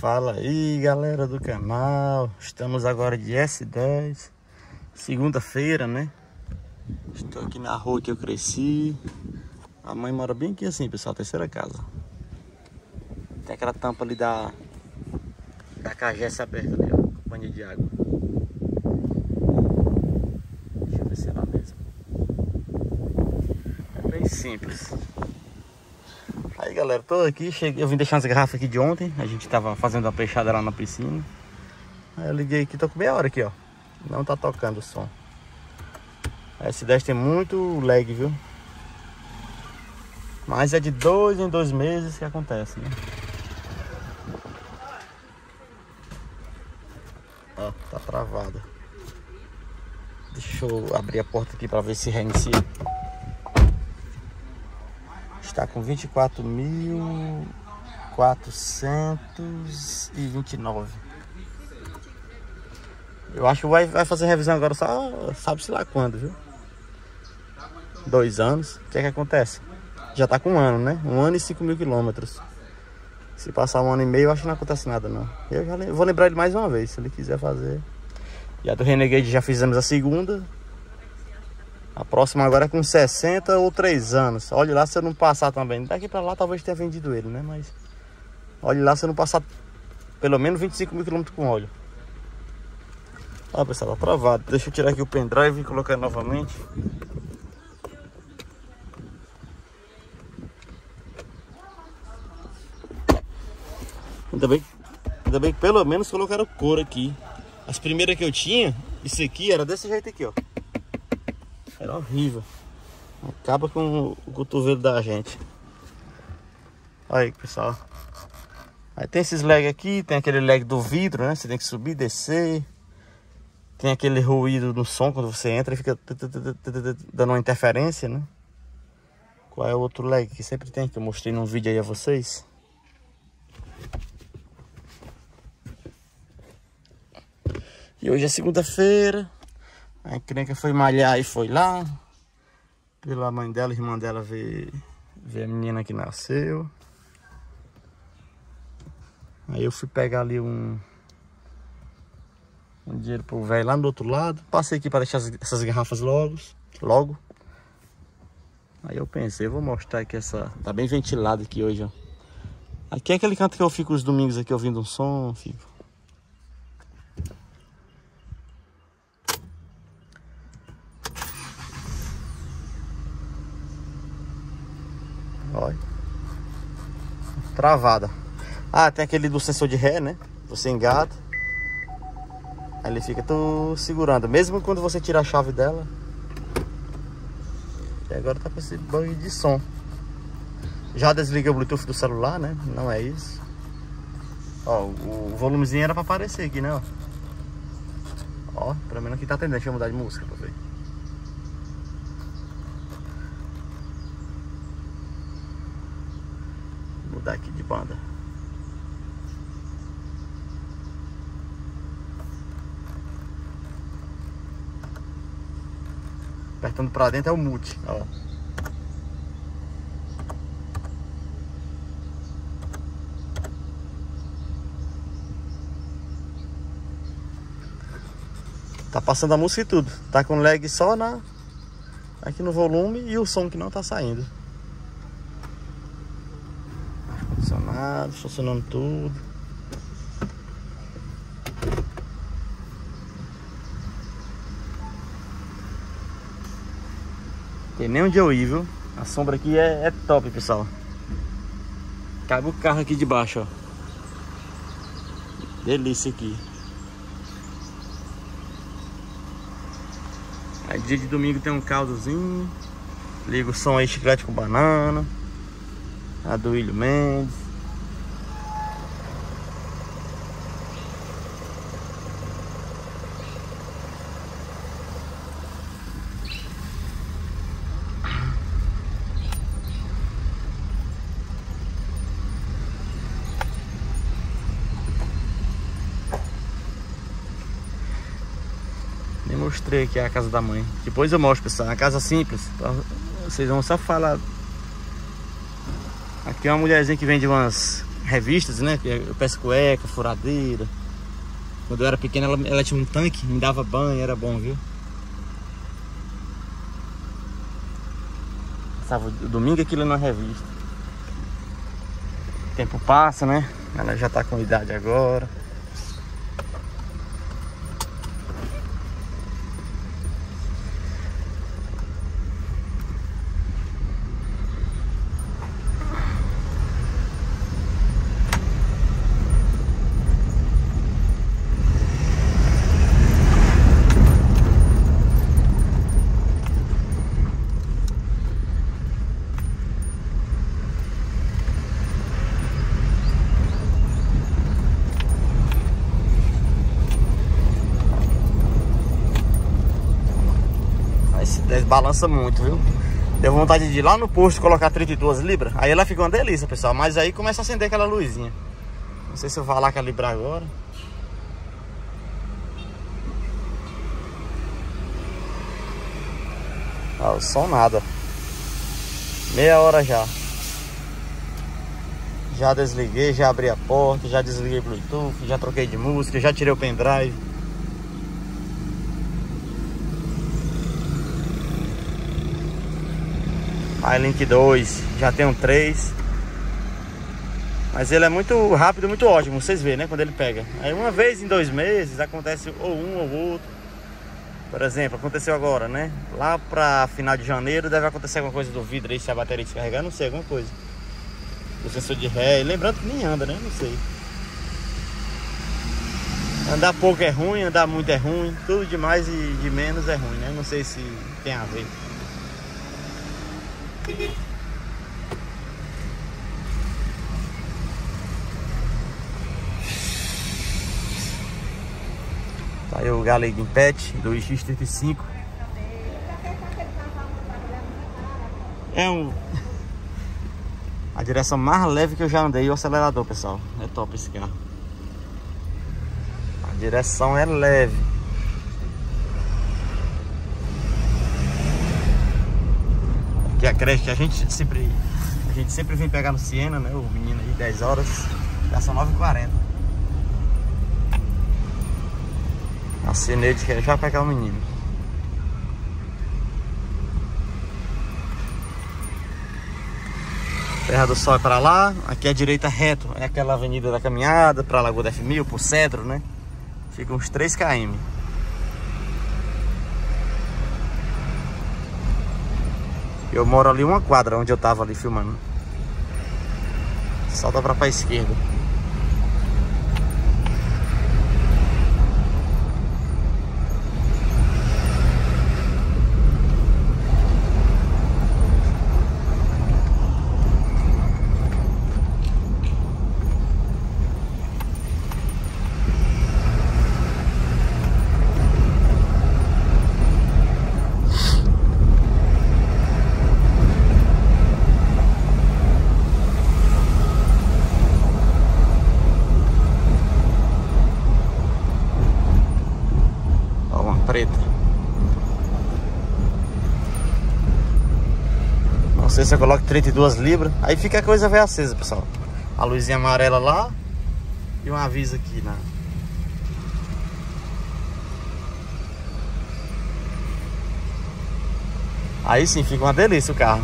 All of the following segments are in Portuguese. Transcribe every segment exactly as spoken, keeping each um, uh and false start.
Fala aí, galera do canal. Estamos agora de S dez, segunda-feira, né? Estou aqui na rua que eu cresci. A mãe mora bem aqui assim, pessoal, terceira casa. Tem aquela tampa ali da da cagessa aberta ali, ó, companhia de água. Deixa eu ver se é lá mesmo. É bem simples. Aí, galera, tô aqui, cheguei, eu vim deixar as garrafas aqui de ontem. A gente tava fazendo a peixada lá na piscina. Aí eu liguei aqui, tô com meia hora aqui, ó. Não tá tocando o som. A S dez tem muito lag, viu? Mas é de dois em dois meses que acontece, né? Ó, tá travada. Deixa eu abrir a porta aqui pra ver se reinicia. Está com vinte e quatro mil quatrocentos e vinte e nove. Eu acho que vai, vai fazer revisão agora só sabe-se lá quando, viu? Dois anos. O que é que acontece? Já tá com um ano, né? Um ano e cinco mil quilômetros. Se passar um ano e meio, eu acho que não acontece nada, não. Eu já vou lembrar ele mais uma vez, se ele quiser fazer. E a do Renegade já fizemos a segunda. A próxima agora é com sessenta ou três anos. Olha lá se eu não passar também. Daqui pra lá talvez tenha vendido ele, né? Mas olha lá se eu não passar pelo menos vinte e cinco mil quilômetros com óleo. Ó, pessoal, tá travado. Deixa eu tirar aqui o pendrive e colocar novamente. Ainda bem, ainda bem que pelo menos colocaram cor aqui. As primeiras que eu tinha, isso aqui era desse jeito aqui, ó. Era horrível. Acaba com o cotovelo da gente. Olha aí, pessoal. Aí tem esses lag aqui. Tem aquele lag do vidro, né? Você tem que subir, descer. Tem aquele ruído no som quando você entra e fica dando uma interferência, né? Qual é o outro lag que sempre tem, que eu mostrei num vídeo aí a vocês? E hoje é segunda-feira. A encrenca foi malhar e foi lá. Pela mãe dela, irmã dela, ver, ver a menina que nasceu. Aí eu fui pegar ali um, um dinheiro pro velho lá do outro lado. Passei aqui para deixar as, essas garrafas logo, logo. Aí eu pensei, eu vou mostrar aqui essa... Tá bem ventilado aqui hoje, ó. Aqui é aquele canto que eu fico os domingos aqui ouvindo um som, fico. Olha. Travada. Ah, tem aquele do sensor de ré, né? Você engata. Aí ele fica tu segurando. Mesmo quando você tira a chave dela. E agora tá com esse banho de som. Já desliguei o Bluetooth do celular, né? Não é isso. Ó, o volumezinho era pra aparecer aqui, né? Ó, ó, pelo menos aqui tá atendendo. Deixa eu mudar de música pra ver. Mudar aqui de banda. Apertando pra dentro é o mute, ó. Tá passando a música e tudo. Tá com lag só na aqui no volume e o som que não tá saindo. Funcionado, funcionando tudo. Tem nem onde eu ir, viu? A sombra aqui é, é top, pessoal. Cabe o carro aqui de baixo, ó. Delícia aqui. Aí dia de domingo tem um caldozinho. Liga o som aí, chiclete com banana. A do William Mendes. Nem mostrei aqui a casa da mãe. Depois eu mostro, pessoal. É uma casa simples. Vocês vão só falar. Aqui é uma mulherzinha que vende umas revistas, né? Eu peço cueca, furadeira. Quando eu era pequeno, ela, ela tinha um tanque, me dava banho, era bom, viu? Passava o domingo aquilo na revista. O tempo passa, né? Ela já tá com idade agora. Balança muito, viu? Deu vontade de ir lá no posto colocar trinta e duas libras. Aí ela fica uma delícia, pessoal. Mas aí começa a acender aquela luzinha. Não sei se eu vou lá calibrar agora. Ah, o som nada. Meia hora já. Já desliguei, já abri a porta, já desliguei o Bluetooth, já troquei de música, já tirei o pendrive. iLink dois, já tem um três. Mas ele é muito rápido, muito ótimo, vocês verem, né? Quando ele pega. Aí uma vez em dois meses acontece ou um ou outro. Por exemplo, aconteceu agora, né? Lá pra final de janeiro deve acontecer alguma coisa do vidro aí, se a bateria descarregar, não sei, alguma coisa. Do sensor de ré, lembrando que nem anda, né? Não sei. Andar pouco é ruim, andar muito é ruim. Tudo de mais e de menos é ruim, né? Não sei se tem a ver. Tá aí o Galego Pet do X trinta e cinco. É um a direção mais leve que eu já andei, o acelerador, pessoal. É top esse carro. A direção é leve. Que a creche que a gente sempre a gente sempre vem pegar no Siena, né? O menino aí, dez horas, já são nove e quarenta. A Cineide quer já pegar o menino. Terra do Sol é pra lá. Aqui à direita reto é aquela avenida da caminhada pra Lagoa da F mil, pro Cedro, né? Fica uns três quilômetros. Eu moro ali uma quadra onde eu tava ali filmando. Só dá pra pra esquerda. Preta. Não sei se eu coloco trinta e duas libras. Aí fica a coisa bem acesa, pessoal. A luzinha amarela lá e um aviso aqui na... Aí sim fica uma delícia o carro.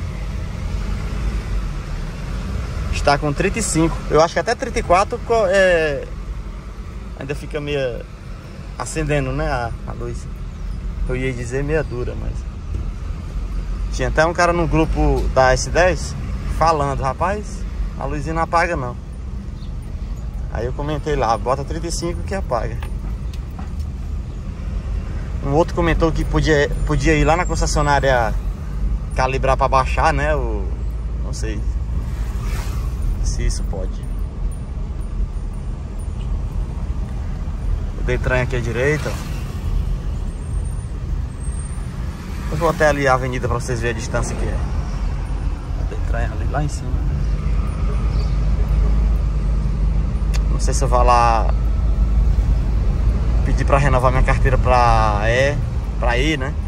Está com trinta e cinco. Eu acho que até trinta e quatro é... ainda fica meio acendendo, né, a, a luz. Eu ia dizer meia dura, mas tinha até um cara no grupo da S dez falando, rapaz, a luzinha não apaga não. Aí eu comentei lá, bota trinta e cinco que apaga. Um outro comentou que podia, podia ir lá na concessionária calibrar para baixar, né, o... não sei se isso pode. Detran aqui à direita. Eu vou até ali a avenida para vocês verem a distância que é. O Detran ali lá em cima. Não sei se eu vou lá pedir para renovar minha carteira para E, para E, né?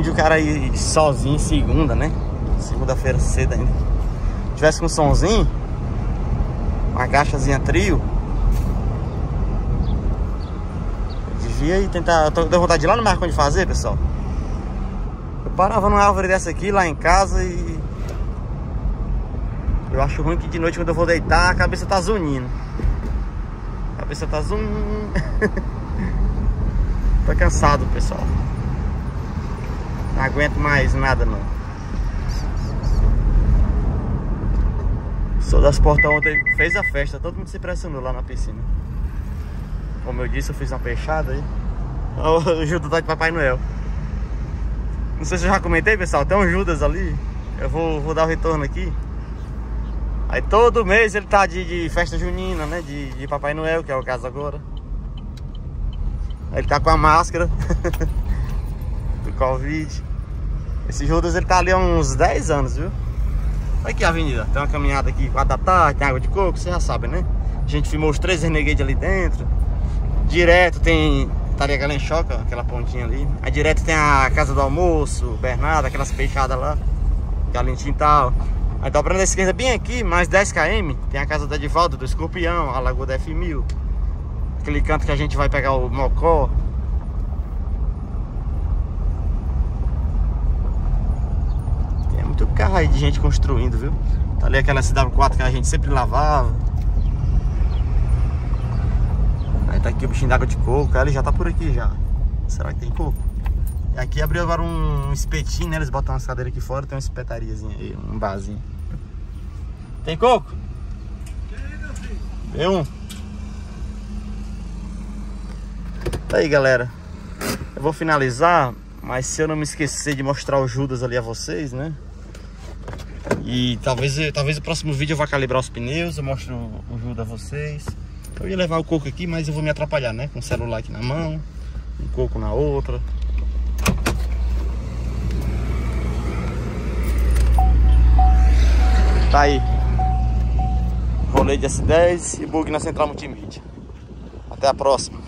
de o cara ir sozinho segunda, né? Segunda-feira cedo ainda. Se tivesse com um somzinho, uma caixazinha trio, eu devia ir tentar. Eu tô dando vontade de ir lá no Marcão de fazer, pessoal. Eu parava numa árvore dessa aqui, lá em casa, e eu acho ruim que de noite, quando eu vou deitar, a cabeça tá zunindo. A cabeça tá zunindo. Tô cansado, pessoal. Não aguento mais nada, não. Sou das Portas ontem fez a festa, todo mundo se impressionou lá na piscina. Como eu disse, eu fiz uma peixada aí. O Judas tá de Papai Noel. Não sei se eu já comentei, pessoal, tem um Judas ali. Eu vou, vou dar o retorno aqui. Aí todo mês ele tá de, de festa junina, né? De, de Papai Noel, que é o caso agora. Ele tá com a máscara do Covid. Esse Judas ele tá ali há uns dez anos, viu? Olha aqui a avenida, tem uma caminhada aqui, quatro da tarde, tem água de coco, você já sabe, né? A gente filmou os três Renegade ali dentro. Direto tem Taria Galenchoca, aquela pontinha ali. Aí direto tem a Casa do Almoço, Bernardo, aquelas peixadas lá, Galentinho e tal. Aí dobrando a esquerda bem aqui, mais dez quilômetros, tem a Casa da Edivaldo, do Escorpião, a Lagoa da F mil. Aquele canto que a gente vai pegar o Mocó. Tem muito carro aí de gente construindo, viu? Tá ali aquela C W quatro que a gente sempre lavava. Aí tá aqui o bichinho d'água de coco, ele já tá por aqui já. Será que tem coco? E aqui abriu agora um espetinho, né? Eles botam umas cadeiras aqui fora, tem uma espetariazinha aí, um barzinho. Tem coco? Tem, meu filho. Vê um. Tá aí, galera. Eu vou finalizar, mas se eu não me esquecer de mostrar o Judas ali a vocês, né? E talvez, talvez o próximo vídeo eu vá calibrar os pneus, eu mostro o Judas a vocês. Eu ia levar o coco aqui, mas eu vou me atrapalhar, né? Com o celular aqui na mão, um coco na outra. Tá aí. Rolê de S dez e bug na central multimídia. Até a próxima.